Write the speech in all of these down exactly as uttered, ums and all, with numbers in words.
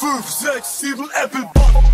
fünf, sechs, sieben, Apple.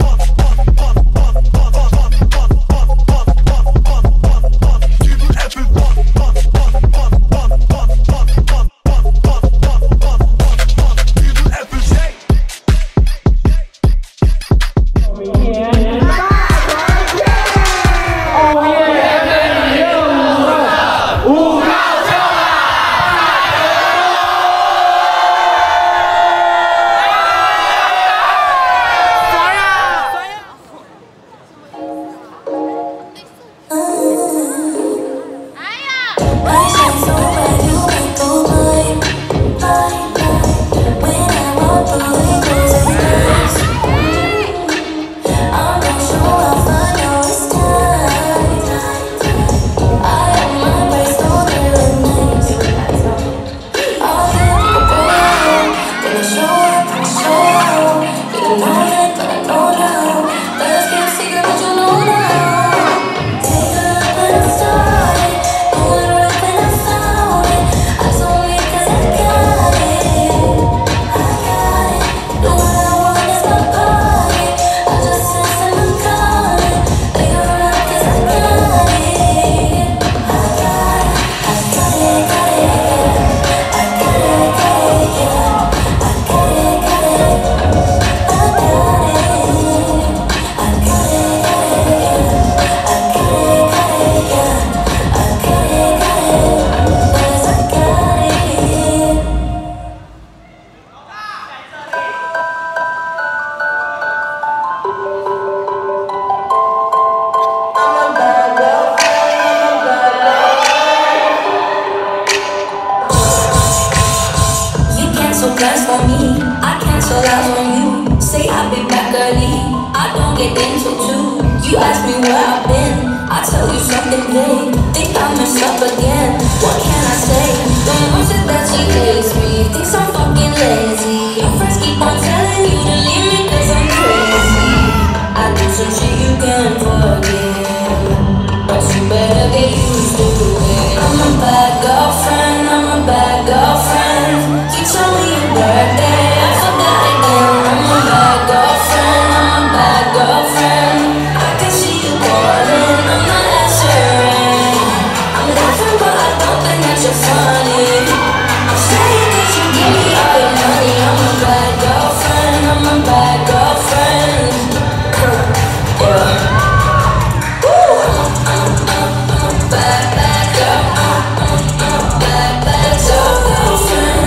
Plans for me, I cancel out on you. Say I'll be back early, I don't get into two. You ask me where I've been, I tell you something vague. Think I messed up again, what can I say? Don't know shit that she hates me, thinks I'm fucking lazy. Your friends keep on telling you to leave me cause I'm crazy. I do some shit you can't forget, but you better get used to it. I'm a bad girlfriend, I'm a bad girlfriend. You tell me your birthday, I forgot again. I'm a bad girlfriend, I'm a bad girlfriend. I can see you calling, I'm not answering. I'm laughing but I don't think that you're funny. I'm saying that you give me all your money. I'm a bad girlfriend, I'm a bad girlfriend. Yeah. Ooh, I'm a, I'm a, I'm a bad, bad girl. I'm a bad, bad girlfriend.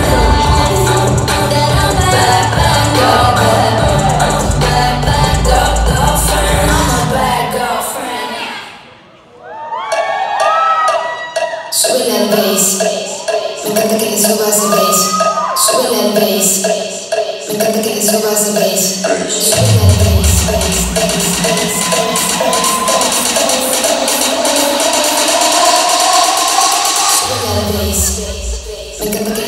Sube el bass, me encanta que le subas el bass. Sube el bass, me encanta que le subas el bass. Sube el bass, bass, bass, bass, bass, bass. Sube el bass, me encanta que